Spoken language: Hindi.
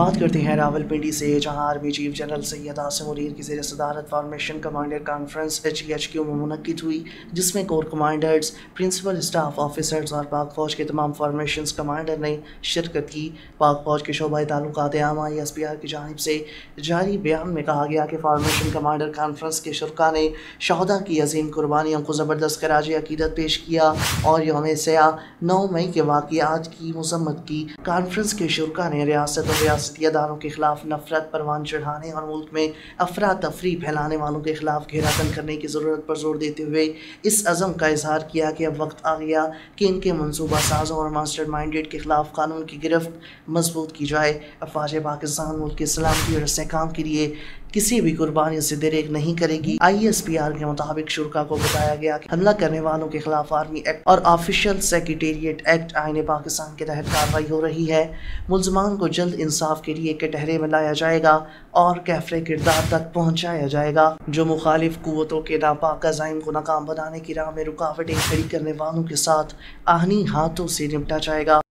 बात करते हैं रावलपिंडी से, जहां army chief general Syed Asim Munir की ज़ेर सदारत फॉर्मेशन कमांडर कॉन्फ्रेंस HEHQ में मुनक्किद हुई, जिसमें corps commanders, principal staff officers और पाक फ़ौज के तमाम फॉर्मेशन कमांडर ने शिरकत की। पाक फ़ौज के शोबा ताल्लुकात आमा ISPR की जानिब से जारी बयान में कहा गया कि फॉर्मेशन कमांडर कॉन्फ्रेंस के शुरका ने शहदा की अजीम कुर्बानियों को ज़बरदस्त खराज अकीदत पेश किया और यौम सया 9 मई के वाक़यात की मज़म्मत की। कॉन्फ्रेंस के शुरका ने रियासत और रियासती अदारों के खिलाफ नफरत परवान चढ़ाने और मुल्क में अफरा तफरी फैलाने वालों के खिलाफ घेराबंद करने की ज़रूरत पर जोर देते हुए इस अज़म का इजहार किया कि अब वक्त आ गया कि इनके मनसूबा साजों और मास्टर माइंडेड के खिलाफ कानून की गिरफ्त मजबूत की जाए। अफवाज पाकिस्तान मुल्क की सलामती और इस्तेहकाम के लिए किसी भी कुर्बानी से देरेग नहीं करेगी। ISPR के मुताबिक शुरका को बताया गया कि हमला करने वालों के खिलाफ आर्मी एक्ट और ऑफिशियल सेक्रेटेरिएट एक्ट आईन पाकिस्तान के तहत कार्रवाई हो रही है। मुल्ज़मान को जल्द इंसाफ के लिए कटहरे में लाया जाएगा और कैफरे किरदार तक पहुँचाया जाएगा। जो मुखालिफ कुव्वतों के नापाक अज़ाइम को नाकाम बनाने की राह में रुकावटें खड़ी करने वालों के साथ आहनी हाथों से निपटा जाएगा।